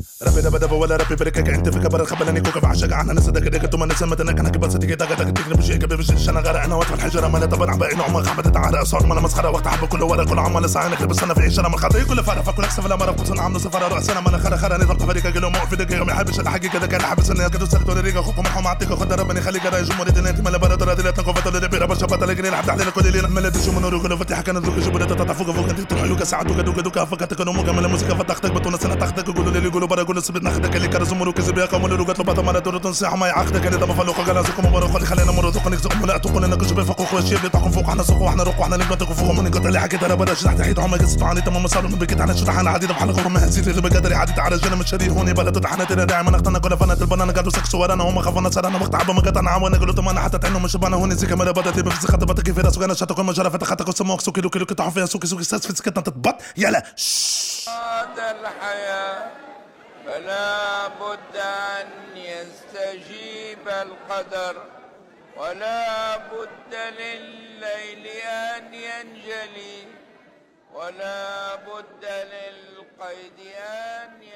ربي دبا دبا ولا ربي بركك انت في كبر خبلني كوكا بعشق عنها نسدك دك توما نسمت انك انا كبرت تيجي دغ دغ تجرب شيء كبر بش انا غير انا وقت الحجره ما طبعا عم بين عمر خبطت على اصور ما مسخره وقت حب كل ولا كل عمل ساعه بس انا في عشره من خطي كل فرق فكل اكسف لا مره قصنا عم نصفر راسنا ما خر خر نظام تفريق قالوا مو في دقيقه ما يحبش الحقيقه كذا كان حبس اني كنت سكت ريقه اخوكم مرحوم اعطيك خد ربني خلي قرا جمهور دينتي ما برا ترى دلت نقفت اللي بيرا بشبط لكن يلعب تحليل كل اللي ما لدش من نور كل فتح كان ذوق جبرت تطفق فوق انت تحلوك ساعات دوك دوك فكتك انه مكمل الموسيقى فتحتك بتونه سنه تاخدك يقولوا لي يقولوا برا يقولوا سبت ناخدك اللي كرز مرو كذب يا قوم اللي قتلوا بعض ما دور تنصيح ما يعقدك اللي دم فلوق غلازكم مبروك اللي خلينا مرضوق نكزكم لا تقول انك جبه فوق وشي بتاعكم فوق احنا سوق واحنا روق واحنا نقدر فوق من قطع اللي حكيت انا بداش تحت حيط عم قصت عني تمام صار من بكيت انا شطح انا عديد بحال غور ما هزيت اللي بقدر عديت على جنم الشرير هوني بلد تحنت انا دائما اختنا كل فنات البنان قالوا سكس ورانا هم خفنا صار انا مقطع بمقطع انا وانا قلت ما انا حتى تعينوا مش بنا هوني زي كاميرا بدات بفز خطبتك في راسك انا شاتكم مجرى فتحتك وسموك سوكي لوكي لوكي طحوا فيها سوكي سوكي ساس في سكتنا تتبط يلا هذا الحياة فلا بد أن يستجيب القدر ولا بد لليل أن ينجلي ولا بد للقيد أن